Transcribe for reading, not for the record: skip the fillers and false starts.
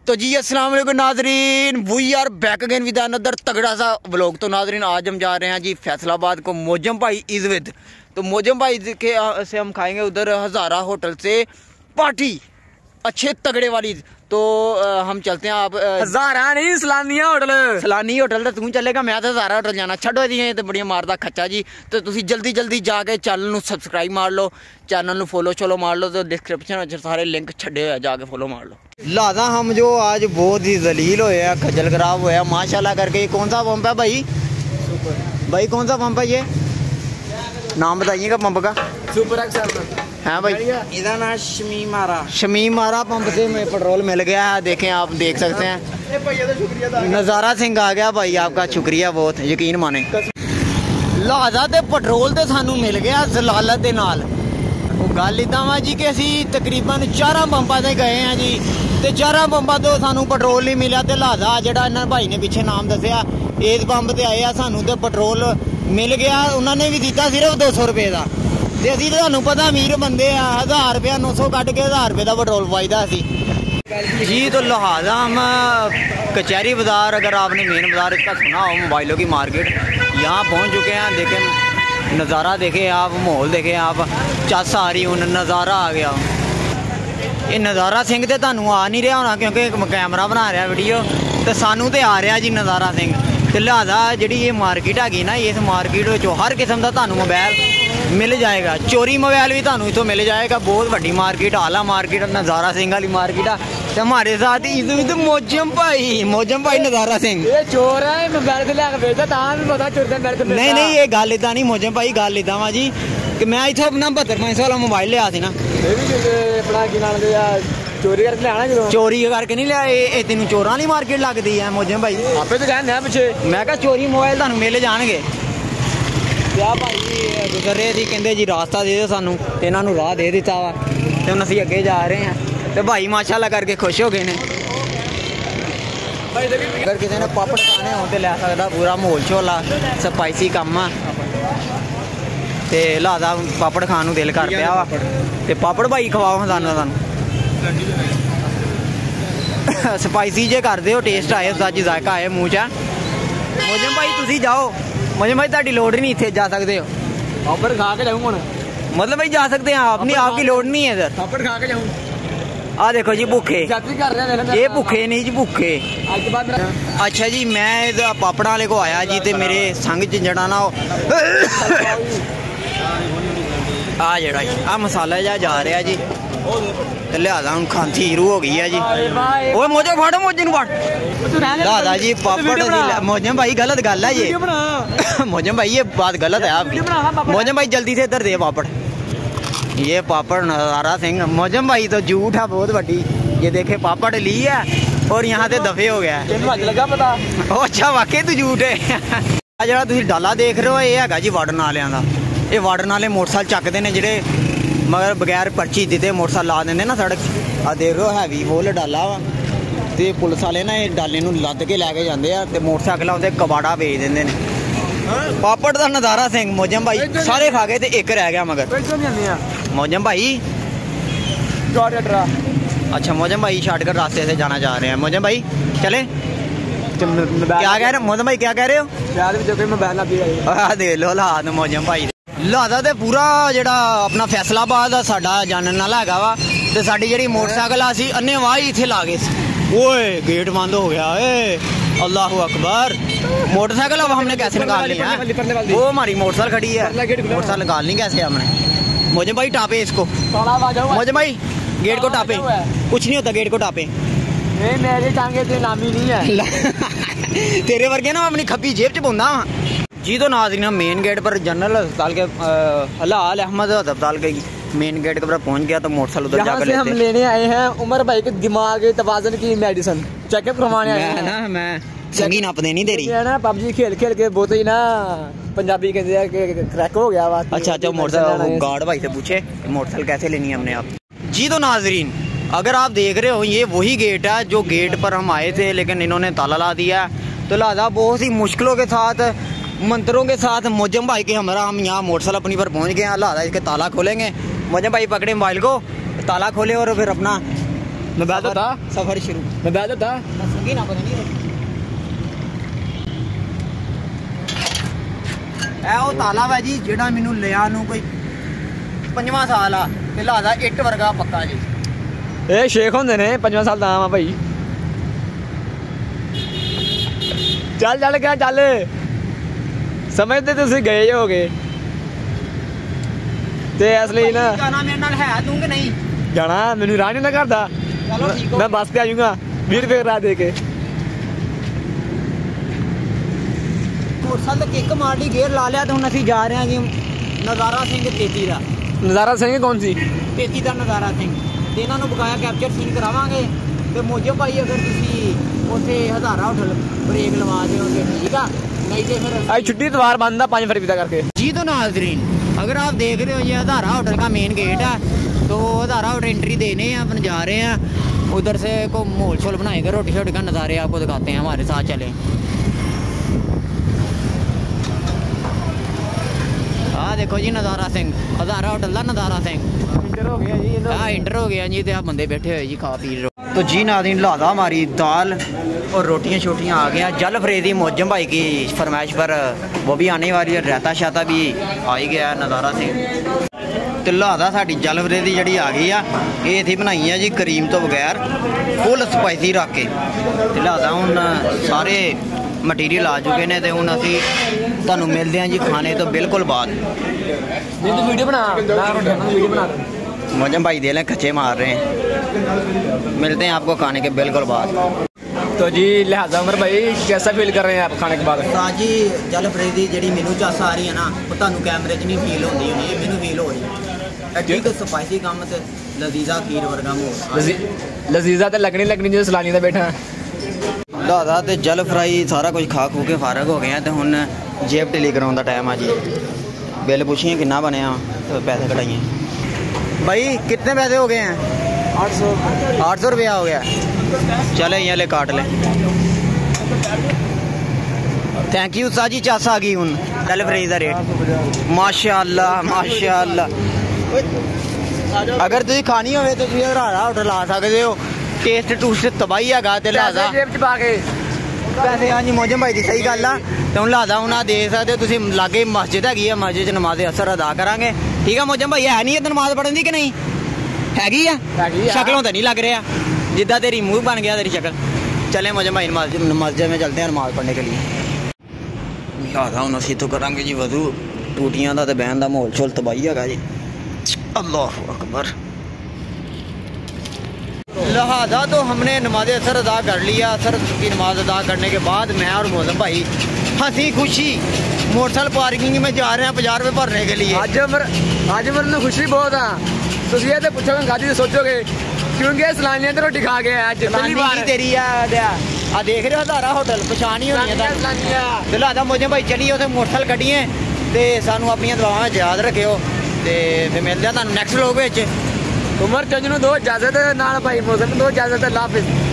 तो जी अस्सलाम वालेकुम नाजरीन, we are back again with another तगड़ा सा व्लॉग। तो नाजरीन आज हम जा रहे हैं जी फैसलाबाद को मोजम भाई इज़ विद। तो मोजम भाई के से हम खाएंगे उधर हज़ारा होटल से पार्टी अच्छे तगड़े वाली। तो हम चलते हैं। आप हज़ारा नहीं सलानिया होटल, सलानी होटल तो तू चलेगा, मैं तो हज़ारा होटल जाना छो दिए तो बड़िया मारदा खच्चा जी। तो तुम जल्दी जल्दी जाके चैनल में सबसक्राइब मार लो, चैनल में फॉलो चलो मार लो। तो डिस्क्रिप्शन सारे लिंक छड़े हुए, जाके फॉलो मार लो। लादा हम जो आज बहुत ही जलील होया, खजल खराब होया माशाल्लाह करके। कौन सा पंप है भाई? भाई कौन सा पंप है ये? नाम बताइएगा पंप का। सुपर एक्सेल है भाई, इधर ना शमीमारा पंप से में पेट्रोल मिल गया है। देखें, आप देख सकते हैं। नज़ारा सिंह आ गया भाई, आपका शुक्रिया बहुत, यकीन माने। लादा ते पेट्रोल तो सानू मिल गया जलालत के नाल। गल इदा वा जी कि असी तकरीबन 4 पंपां ते गए हैं जी, तो 4 पंपां तो सानू पेट्रोल नहीं मिला। तो लादा जेड़ा इन्हां भाई ने पिछे नाम दसिया, इस पंप ते आए सानू तो पेट्रोल मिल गया। उन्होंने भी दिता सिर्फ 200 रुपये का। तो असी तो पता अमीर बंदे आ, 1000 रुपया 900 कट के 1000 रुपये का पेट्रोल पाईदा असी जी। तो लिहाजा हम कचहरी बाज़ार, अगर आपने मेन बाज़ार इसका सुना हो, मोबाइलों की मार्केट, यहाँ पहुँच चुके हैं। देखें नज़ारा, देखे आप माहौल, देखे आप चस आ रही, हूँ नज़ारा आ गया। ये नज़ारा सिंह तो तुहानू आ नहीं रहा होना क्योंकि कैमरा बना रहा वीडियो, तो सानू तो आ रहा जी नज़ारा सिंह। तो लिहाजा जी ये मार्केट हैगी ना, इस मार्केट में हर किस्म का तुहानू मोबाइल मिल जाएगा। चोरी मोबाइल भी तुहानू इतों मिल जाएगा। बहुत बड़ी मार्केट, आला मार्केट, नज़ारा सिंह वाली मार्केट है। तो हमारे साथ ही मोजम भाई नज़ारा सिंह। ये चोर है, मोबाइल से लेकर भेजा भी पता चोर। नहीं नहीं, ये गल इदा नहीं मोजम भाई, गल इदा वा जी कि मैं इतों अपना 72-500 वाला मोबाइल लिया थी ना। चोरी करके लिया ना, चोरी करके नहीं लिया। ये तेन चोरां वाली मार्केट लगती है मोजम भाई। आपे तो कहने पिछे मैं कहा चोरी मोबाइल तुहानू मिल जाएंगे। क्या भाई गुजर रहे थे, कहते जी रास्ता दे दो सानू, तो इन्होंने राह दे दिता वा। तो हम असी अगे जा रहे हैं। तो भाई माशाल्लाह करके खुश हो गए ने। अगर किसी ने पापड़ खाने हो तो लै सकता, पूरा माहौल शोला स्पाइसी कम आ। तो लादा पापड़ खान को दिल कर पिया वा, तो पापड़ भाई खवाओ सानू स्पाइसी जे कर दो, टेस्ट आए, सच जायका आए मूँह च। मोजम भाई तुसी जाओ, मोजम भाई ताड़ी लोड़ नहीं, इतने जा सकते हो। पापड़ खा के जाऊँ मतलब भाई जा सकते हैं आप, नहीं आपकी लोड़ नहीं है इधर। पापड़ खा के जाऊँ। आ देखो जी भूखे, ये भूखे नहीं जी, भूखे। अच्छा जी, मैं पापड़ा वाले को आया जी, तो मेरे संग च जड़ा ना आ जड़ा आ मसाला जा रहा जी। तो लिहाजा हम खांसी शुरू हो गई है जी। ओए मोजे फाड़ो, मोजे नू फाड़। लिहाजा जी पापड़, मोजम भाई गलत गल है ये। मोजम भाई ये बात गलत है आपकी। मोजम भाई जल्दी से इधर दे पापड़। ये पापड़ नज़ारा सिंह, मोजम भाई तो झूठ है बहुत बड़ी। ये देखे पापड़ ली है और यहाँ से दफे हो गया है। लगा पता। अच्छा वाकई तू झूठ है। जरा तुम डाला देख रहे हो, ये है जी वार्डन वालियां दा। ये वार्डन वाले मोटरसाइकिल चकते हैं जेडे मगर बगैर पर्ची दिते मोटरसाइकिल ला देंगे ना सड़क। आ देख रहे हो हैवी फुल डाला वा, तो पुलिस वाले ना ये डाले नूं लद के लैके जाते हैं, तो मोटरसाइकिल उत्ते कबाड़ा बेच देंगे ने। पापड़ का नज़ारा सिंह मोजम भाई सारे खा गए, तो एक रह गया मगर। मोजम भाई अच्छा, मोजम भाई शॉर्टकट रास्ते से जाना चाह रहे हैं। मोजम भाई चले, क्या कह रहे हो मोजम भाई, क्या कह रहे हो? देख लो हालात मोजम भाई। लादा तो पूरा जेड़ा अपना फैसलाबाद आ साडा जानन वाला हैगा वा। तो साडी जेड़ी मोटरसाइकिल असी अन्ने वाह ही इत्थे ला गए। ओए गेट बंद हो गया, अल्लाह अकबर। मोटरसाइकिल अब हमने कैसे निकालनी है? वो हमारी मोटरसाइकिल खड़ी है, मोटरसाइकिल निकालनी कैसे हमने? मोजम भाई टापे इसको, मोजम भाई गेट को टापे, कुछ नहीं होता गेट को टापे। मेरी टांगे तो नामी नहीं है। तेरे वर्गे ना अपनी खब्बी जेब च पाउंदा वा जी। तो नाज़रीन मेन गेट पर जनरल अस्पताल के हलाल अहमद अस्पताल के मेन गेट पर पहुंच गया। तो मोटरसाइकिल उधर जाकर हम लेने आए हैं उमर भाई के दिमाग के तवाज़ुन की मेडिसिन चेकअप करवाने आए हैं ना। मैं संगी नापने नहीं दे रही है ना, पबजी खेल के बहुत ही ना पंजाबी कहते हैं क्रैक हो गया बात। अच्छा मोटरसाइकिल गार्ड भाई से पूछे मोटरसाइकिल कैसे लेनी है हमने आप जी। तो नाज़रीन अगर आप देख रहे हो, ये वही गेट है जो गेट पर हम आए थे, लेकिन इन्होंने ताला ला दिया। तो लिहाजा बहुत ही मुश्किलों के साथ, मंत्रों के साथ मोजम भाई के हम यहाँ मोटरसाइकिल अपनी पर पहुँच गए हैं। लिहाजा इसके ताला खोलेंगे। मोजम भाई पकड़े मोबाइल को, ताला खोले और फिर अपना नबैद होता सफर शुरू नबैद होता संगी ना पता नहीं ਇਹ ਉਹ ਤਾਲਾਬ ਹੈ ਜੀ ਜਿਹੜਾ ਮੈਨੂੰ ਲਿਆ ਨੂੰ ਕੋਈ 5ਵਾਂ ਸਾਲ ਆ ਤੇ ਲਾਦਾ ਇੱਟ ਵਰਗਾ ਪੱਕਾ ਜੀ ਇਹ ਸ਼ੇਖ ਹੁੰਦੇ ਨੇ 5ਵਾਂ ਸਾਲ ਦਾ ਆ ਭਾਈ ਚੱਲ ਚੱਲ ਗਿਆ ਚੱਲ ਸਮਝਦੇ ਤੁਸੀਂ ਗਏ ਹੋਗੇ ਤੇ ਇਸ ਲਈ ਨਾ ਜਾਣਾ ਮੇਰੇ ਨਾਲ ਹੈ ਤੂੰ ਕਿ ਨਹੀਂ ਜਾਣਾ ਮੈਨੂੰ ਰਾਹ ਨਹੀਂ ਨਾ ਕਰਦਾ ਚਲੋ ਠੀਕ ਹੋ ਮੈਂ ਬੱਸ ਤੇ ਆ ਜਾਊਂਗਾ 20 ਰੁਪਏ ਰਾਹ ਦੇ ਕੇ ਮੋਟਰਸਾਈਕਲ ਕਿੱਕ ਮਾਰ ਲਈ ਗੇਅਰ ਲਾ ਲਿਆ ਤੇ ਹੁਣ ਅਸੀਂ ਜਾ ਰਹੇ ਹਾਂ ਜੀ ਨਜ਼ਾਰਾ ਸਿੰਘ ਤੇਤੀ ਦਾ ਨਜ਼ਾਰਾ ਸਿੰਘ ਕੌਣ ਸੀ ਤੇਤੀ ਦਾ ਨਜ਼ਾਰਾ ਸਿੰਘ ਤੇ ਇਹਨਾਂ ਨੂੰ ਬਕਾਇਆ ਕੈਪਚਰ ਸੀਨ ਕਰਾਵਾਂਗੇ ਤੇ ਮੋਜੋ ਭਾਈ ਅਗਰ ਤੁਸੀਂ ਉੱਥੇ ਹਜ਼ਾਰਾ ਹੋਟਲ ਬ੍ਰੇਕ ਲਵਾ ਦਿਓਗੇ ठीक है नहीं तो फिर आज छुट्टी इतवार बंद है 5 फरवरी तक करके जी। तो नाजरीन अगर आप देख रहे हो ये हजारा होटल का मेन गेट है तो हजारा होटल एंट्री देने हैं अपन जा रहे हैं उधर से को माहौल शोल बनाएंगे रोटी शोटी का नज़ारे आपको दिखाते हैं हमारे साथ चलें। हाँ देखो जी नज़ारा सिंह हजारा होटल का नज़ारा सिंह इंटर हो गया जी हाँ इंटर हो गया जी तो बंदे बैठे हुए जी खा पी रहे। तो जी नाज़रीन लादा हमारी दाल और रोटियां शोटियाँ आ गया जल फरेदी मोजम भाई की फरमाइश पर वो भी आने वाली है रहता शाता भी आ ही गया नज़ारा सिंह तो लादा साड़ी जल फरेदी जी आ गई है ये थी बनाई है जी करीम तो बगैर फुल स्पाइसी रख के तो लादा हूँ सारे मटीरियल आ चुके हैं तो हूँ असी तुहानू मिलते हैं जी खाने तो बिल्कुल बाद वीडियो बना वीडियो बना मोजम भाई दे लें खच्चे मार रहे हैं मिलते हैं आपको खाने के बिल्कुल बाद। तो जी लिहाजा उमर भाई कैसा फील कर रहे हैं आप खाने के बाद जी जल फरेदी जी मैनू चस आ रही है ना वो तुहानू कैमरे च नहीं फील होती होनी मैनू फील हो रही एडी तो स्पाइसी कम ते लजीजा खीर वर्गा मोल लजीजा तो लगनी जो सलानी का बैठा दादा ते जल फ्राई सारा कुछ खा खू के फारग हो गए हैं तो हुण जेब ढिली कराउण दा टाइम आ जी बिल पुछिए कितना बनया तो पैसे कटाइए भाई कितने पैसे हो गए हैं 800 रुपया हो गया चले यहाँ ले काट ले थैंक यू सा जी चस आ गई हूँ जल फ्राई का रेट माशाअल्लाह माशाअल्लाह अगर तुम खानी हो तो हरारा होटल आ सकते हो टेस्ट टूस्ट तबाही है ते लादा पैसे हाँ जी मोजम भाई की सही गल आ तो हूँ लादा हूँ दे सकते हो तुम लागे मस्जिद हैगी मस्जिद च नमाज असर अदा करांगे ठीक है मोजम भाई है नहीं है नमाज पढ़न की कि नहीं हैगी है शक्लों तो नहीं लग रहा जिदा तेरी मुंह बन गया तेरी शक्ल चले मोजम भाई मस्जिद में चलते हैं नमाज पढ़ने के लिए लादा हूँ असी तो करांगे जी वजू टूटियां का तो बहन का माहौल शोल तबाही है जी अल्लाह अकबर। लिहाजा तो हमने नमाज असर अदा कर लिया असर की नमाज अदा करने के बाद मैं और मोजम भाई हंसी खुशी मोटरसाइकिल पार्किंग में जा रहे हैं 50 रुपये भरने के लिए। आज मेरे खुशी बहुत है तुम ये तो पूछोगे गाड़ी सोचोगे क्योंकि सलानिया तो रोटी खा गया आज पहली बार तेरी आ देख रहे हो हजारा होटल पछाण ही होनी है तो लिहाजा मोजम भाई चलिए उसे मोटरसाइकिल कड्डिए तो सानू अपन दुआवां याद रखियो तो फिर मिलते हैं तुहानू नैक्सट व्लॉग विच। उमर चंज नूं दो इजाजत नाल भाई मोजम नूं दो इजाजत अल्लाह हाफिज़।